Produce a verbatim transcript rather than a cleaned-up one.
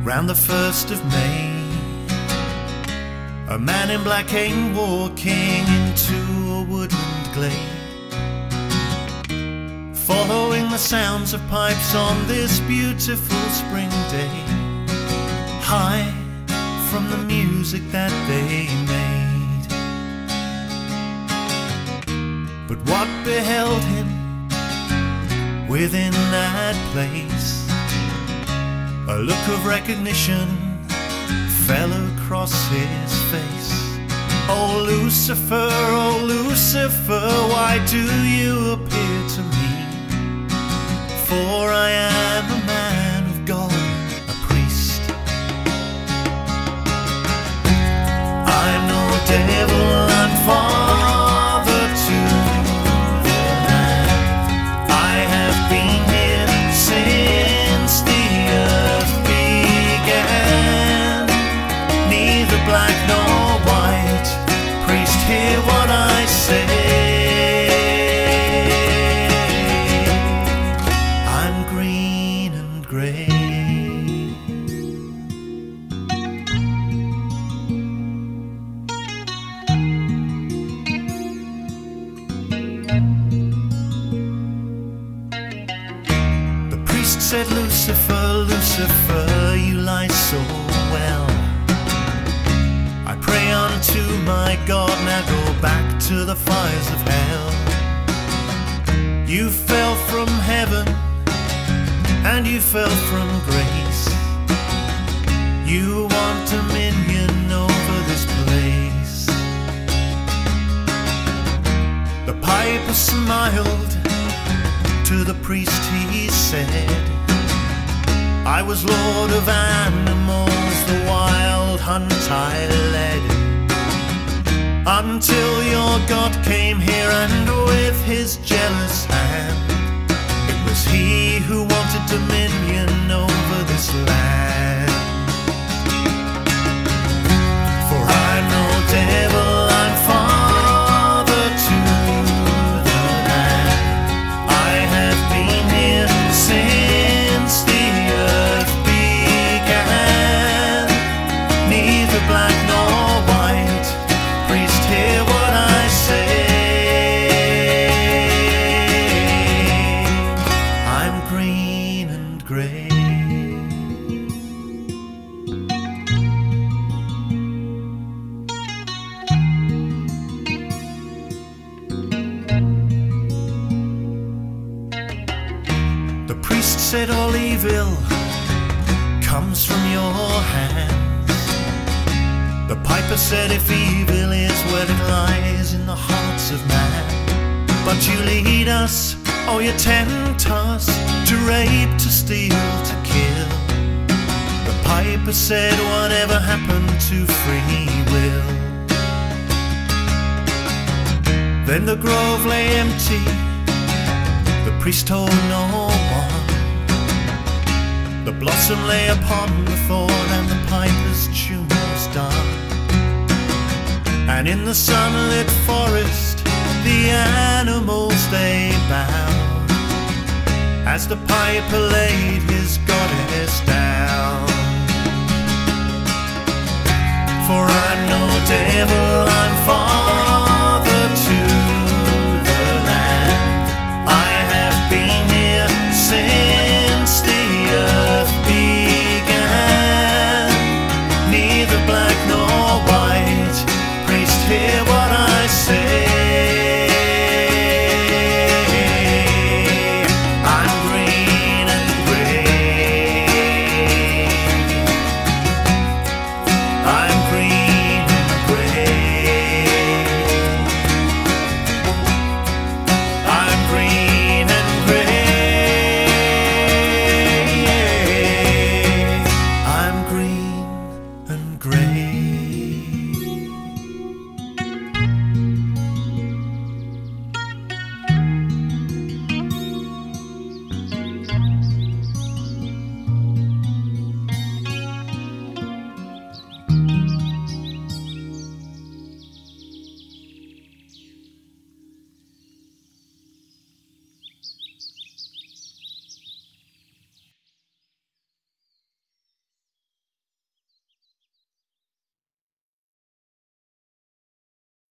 round the first of May, a man in black came walking into a woodland glade, following the sounds of pipes on this beautiful spring day, high from the music that they made. But what beheld him within that place? A look of recognition fell across his face. Oh Lucifer, oh Lucifer, why do you appear to me? For I am a man of God, a priest. I'm no devil, I'm father to the land. I have been here since the earth began. Neither black nor white, priest, hear what I say. Said Lucifer, Lucifer, you lie so well. I pray unto my God, now go back to the fires of hell. You fell from heaven, and you fell from grace. You want dominion over this place. The piper smiled to the priest, he said, I was lord of animals, the wild hunt I led, until your God came here and with his jealous hand, it was he who wanted dominion over this land. For I'm no devil, I'm father to the land. I have been here since the earth began. Neither black nor white, priest, hear what I say. I'm green and grey. The priest said all evil comes from your hands. The piper said if evil is where it lies in the hearts of man. But you lead us, oh you tempt us, to rape, to steal, to kill. The piper said whatever happened to free will? Then the grove lay empty, the priest told no one. The blossom lay upon the thorn, and the piper's tune was done. And in the sunlit forest, the animals they bowed, as the piper laid his goddess down.